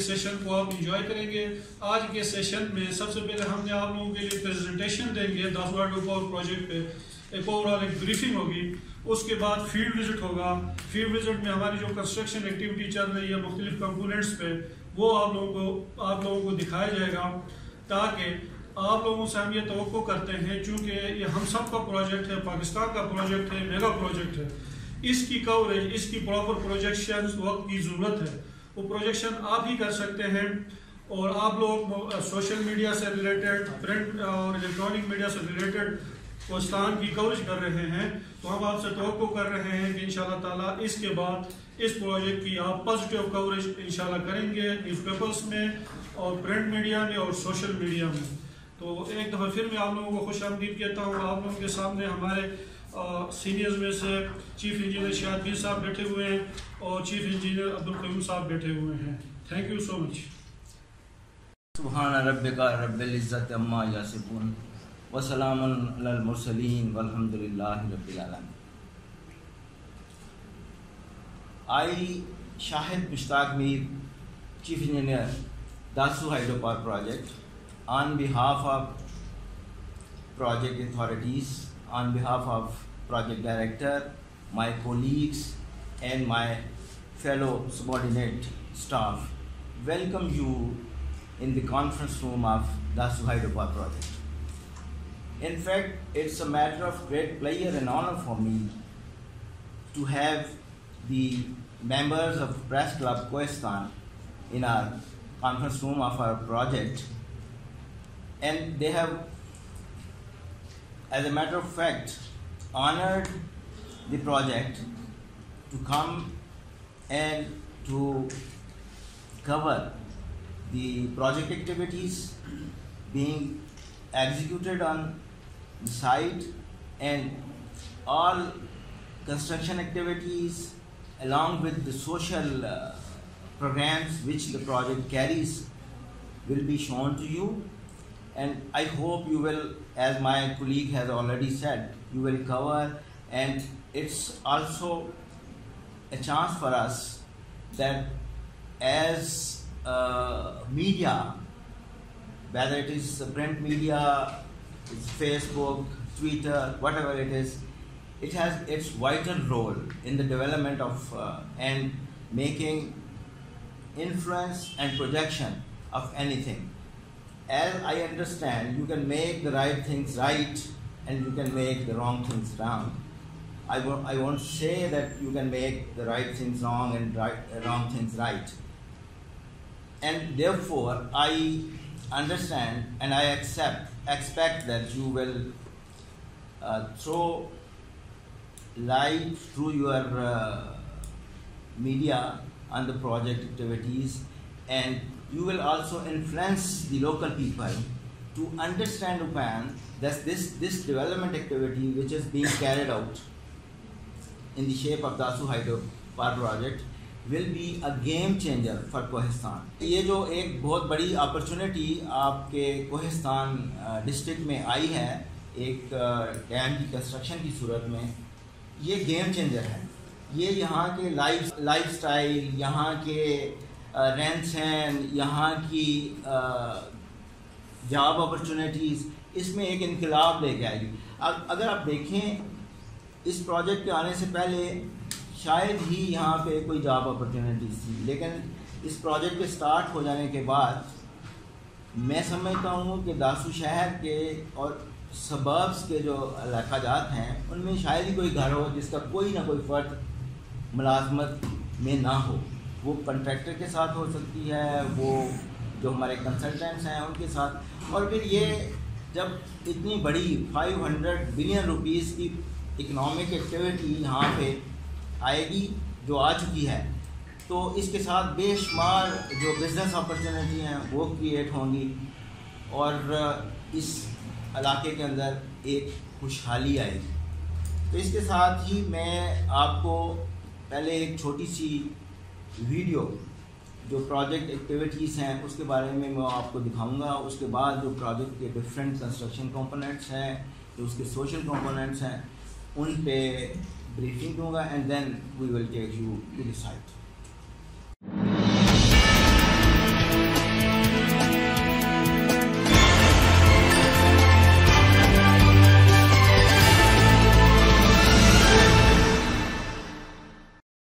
Session کو آپ enjoy کریں گے. آج کے سیشن میں سب سے پہلے ہم نے آپ لوگوں کے لیے پریزنٹیشن دیں گے داسو ہائیڈرو پاور پروجیکٹ پہ. ایک اوورال ایک بریفنگ ہوگی. اس کے بعد فیلڈ وزٹ ہوگا. فیلڈ وزٹ میں ہماری جو کنسٹرکشن ایکٹیویٹی چل رہی ہے مختلف کمپوننٹس پہ وہ آپ لوگوں کو دکھایا جائے گا، تاکہ آپ لوگوں سے ہم یہ توقع کرتے ہیں چونکہ یہ ہم سب کا پروجیکٹ ہے، پاکستان کا پروجیکٹ ہے، میگا پروجیکٹ ہے. اس کی کوریج، اس کی پراپر پروجیکشن وقت کی ضرورت ہے. وہ پروجیکشن آپ ہی کر سکتے ہیں. اور آپ لوگ سوشل میڈیا سے ریلیٹڈ، پرنٹ اور الیکٹرانک میڈیا سے ریلیٹڈ کوہستان کی کوریج کر رہے ہیں، تو ہم آپ سے توقع کر رہے ہیں کہ انشاءاللہ تعالیٰ اس کے بعد اس پروجیکٹ کی آپ پازیٹیو کوریج انشاءاللہ کریں گے نیوز پیپرز میں اور پرنٹ میڈیا میں اور سوشل میڈیا میں. تو ایک دفعہ پھر میں آپ لوگوں کو خوش آمدید کہتا ہوں. آپ لوگوں کے سامنے ہمارے سینئرز میں سے چیف انجینئر شاہد میر صاحب بیٹھے ہوئے ہیں اور چیف انجینئر عبدالقیوم صاحب بیٹھے ہوئے ہیں. Thank you so much. سبحان ربک رب العزت عما یصفون وسلام علی المرسلین والحمد للہ رب العالمین. I, Shahid Mushtaq Mir, Chief Engineer, Dasu Hydropower Project, on behalf of project authorities, on behalf of project director, my colleagues and my fellow subordinate staff, welcome you in the conference room of Dasu Hydropower Project. In fact, it's a matter of great pleasure and honor for me to have the members of Press Club Kohistan in our conference room of our project, and they have, as a matter of fact, honored the project to come and to cover the project activities being executed on the site and all construction activities along with the social programs which the project carries will be shown to you. And I hope you will, as my colleague has already said, you will cover, and it's also a chance for us that as media, whether it is print media, it's Facebook, Twitter, whatever it is, it has its vital role in the development of and making influence and projection of anything. As I understand, you can make the right things right and you can make the wrong things wrong. I won't say that you can make the right things wrong and wrong things right. And therefore, I understand and I expect that you will throw light through your media on the project activities, and you will also influence the local people to understand upon that this development activity which is being carried out in the shape of Dasu Hydro Power Project will be a game changer for Kohistan. یہ جو ایک بہت بڑی opportunity آپ کے Kohistan district میں آئی ہے ایک ڈیم کی کنسٹرکشن کی صورت میں، یہ گیم چینجر ہے. یہ یہاں کے لائف سٹائل، یہاں کے رہن سہن، یہاں کی جاب اپرچونیٹیز، اس میں ایک انقلاب لے کے آئے گی. اگر آپ دیکھیں اس پروجیکٹ کے آنے سے پہلے شاید ہی یہاں پہ کوئی جاب اپرچونیٹیز تھی، لیکن اس پروجیکٹ کے سٹارٹ ہو جانے کے بعد میں سمجھتا ہوں کہ داسو شہر کے اور سبربس کے جو علاقہ جات ہیں ان میں شاید ہی کوئی گھر ہو جس کا کوئی نہ کوئی فرد ملازمت میں نہ ہو. وہ کنٹریکٹر کے ساتھ ہو سکتی ہے، وہ جو ہمارے کنسلٹنٹس ہیں ان کے ساتھ. اور پھر یہ جب اتنی بڑی 500 بلین روپیز کی اکنامک ایکٹیویٹی یہاں پہ آئے گی جو آ چکی ہے، تو اس کے ساتھ بے شمار جو بزنس اپرچونیٹی ہیں وہ کریٹ ہوں گی اور اس علاقے کے اندر ایک خوشحالی آئے گی. تو اس کے ساتھ ہی میں آپ کو پہلے ایک چھوٹی سی ویڈیو جو پروجیکٹ ایکٹیویٹیز ہیں اس کے بارے میں آپ کو دکھاؤں گا. اس کے بعد جو پروجیکٹ کے ڈفرینٹ کنسٹرکشن کمپوننٹس ہیں، جو اس کے سوشل کمپوننٹس ہیں، ان پہ بریفنگ دوں گا، and then we will take you to the site.